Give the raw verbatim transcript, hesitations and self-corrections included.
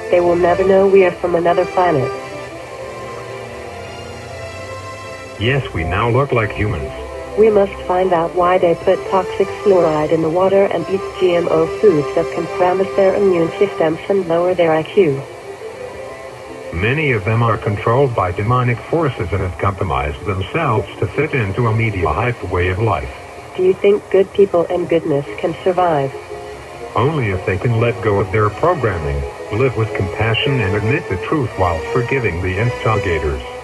They will never know we are from another planet. Yes, we now look like humans. We must find out why they put toxic fluoride in the water and eat G M O foods that can promise their immune systems and lower their I Q. Many of them are controlled by demonic forces and have compromised themselves to fit into a media-hyped way of life. Do you think good people and goodness can survive? Only if they can let go of their programming, live with compassion and admit the truth while forgiving the instigators.